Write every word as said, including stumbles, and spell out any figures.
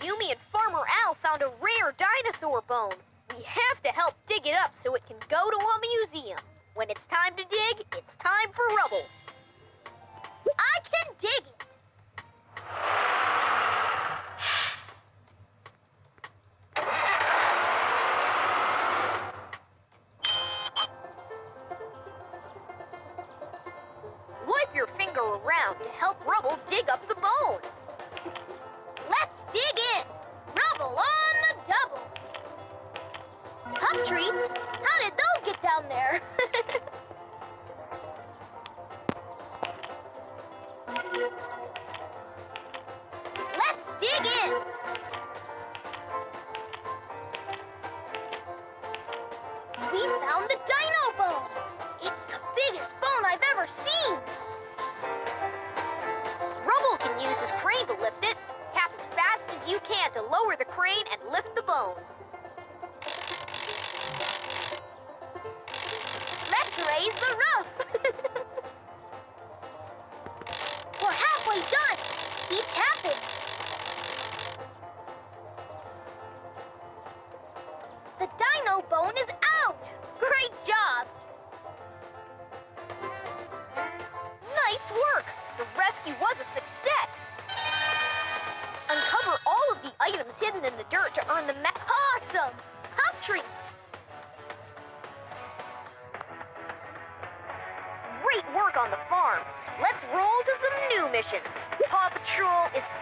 Yumi and Farmer Al found a rare dinosaur bone. We have to help dig it up so it can go to a museum. When it's time to dig, it's time for rubble. I can dig it. Wipe your finger around to help Rubble dig up the bone. Let's dig in. Rubble on the double. Pup treats? How did those get down there? Let's dig in. We found the dino bone. It's the biggest bone I've ever seen. Rubble can use his crane to lift it. Tap as fast as you can to lower the crane and lift the bone. Let's raise the roof. We're halfway done. Keep tapping. The dino bone is out. Great job. Nice work! The rescue was a success! Uncover all of the items hidden in the dirt to earn the ma- Awesome! Pup treats! Great work on the farm! Let's roll to some new missions! Paw Patrol is